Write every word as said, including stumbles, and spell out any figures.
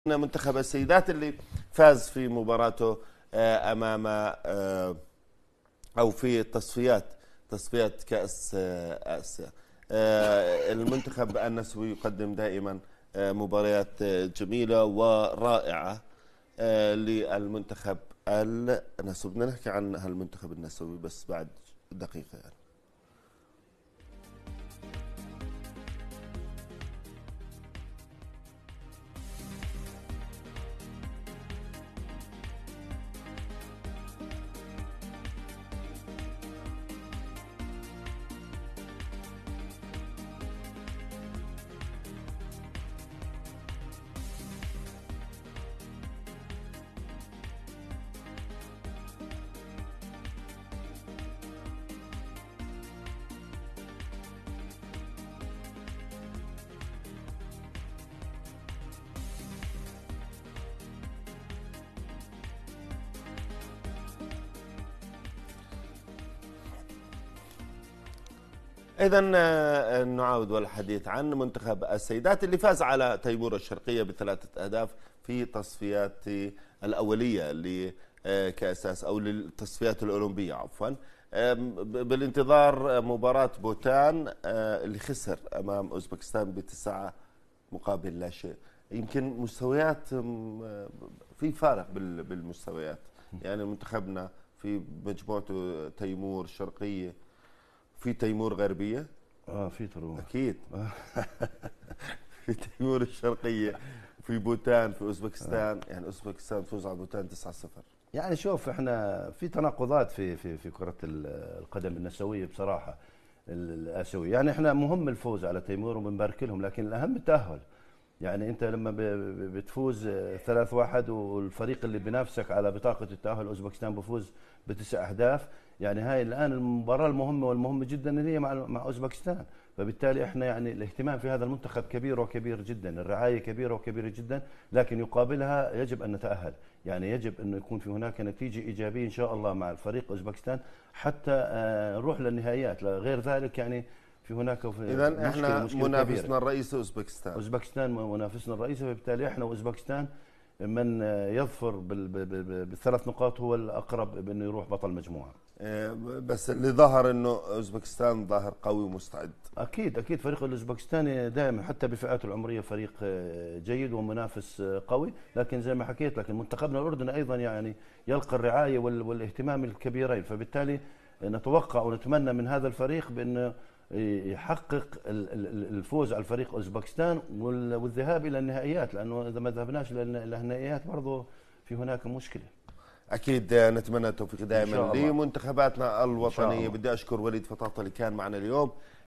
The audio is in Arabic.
منتخب السيدات اللي فاز في مباراته امام او في التصفيات تصفيات كاس اسيا. المنتخب النسوي يقدم دائما مباريات جميله ورائعه للمنتخب النسوي. بدنا نحكي عن هالمنتخب النسوي بس بعد دقيقه يعني. إذا نعاود والحديث عن منتخب السيدات اللي فاز على تيمور الشرقية بثلاثة أهداف في تصفيات الأولية لكأس أو للتصفيات الأولمبية عفوا، بالانتظار مباراة بوتان اللي خسر أمام أوزبكستان بتسعة مقابل لا شيء. يمكن مستويات في فارق بالمستويات، يعني منتخبنا في مجموعته تيمور الشرقية، في تيمور غربية اه في تيمور اكيد في تيمور الشرقية، في بوتان، في اوزبكستان. يعني اوزبكستان تفوز على بوتان تسعة صفر. يعني شوف احنا في تناقضات في في في كرة القدم النسوية بصراحة الآسيوية. يعني احنا مهم الفوز على تيمور وبنبارك لهم، لكن الأهم التأهل. يعني انت لما بتفوز ثلاثة واحد والفريق اللي بينافسك على بطاقة التأهل اوزبكستان بفوز بتسع اهداف، يعني هاي الان المباراة المهمة والمهمة جدا اللي هي مع مع اوزبكستان. فبالتالي احنا يعني الاهتمام في هذا المنتخب كبير وكبير جدا، الرعاية كبيرة وكبيرة جدا، لكن يقابلها يجب ان نتأهل. يعني يجب انه يكون في هناك نتيجة ايجابية ان شاء الله مع الفريق اوزبكستان حتى نروح للنهائيات. غير ذلك يعني في هناك اذا احنا منافسنا الرئيسي اوزبكستان. اوزبكستان منافسنا الرئيسي، فبالتالي احنا واوزبكستان من يظفر بالثلاث نقاط هو الاقرب بانه يروح بطل مجموعه. بس اللي ظهر انه اوزبكستان ظاهر قوي ومستعد. اكيد اكيد فريق الاوزبكستاني دائما حتى بفئاته العمريه فريق جيد ومنافس قوي، لكن زي ما حكيت لك منتخبنا الاردني ايضا يعني يلقى الرعايه والاهتمام الكبيرين، فبالتالي نتوقع ونتمنى من هذا الفريق بانه يحقق الفوز على الفريق اوزبكستان والذهاب الى النهائيات، لانه اذا ما ذهبناش الى النهائيات برضه في هناك مشكله. اكيد نتمنى التوفيق دائما لمنتخباتنا الوطنيه. بدي اشكر وليد فطاطا اللي كان معنا اليوم.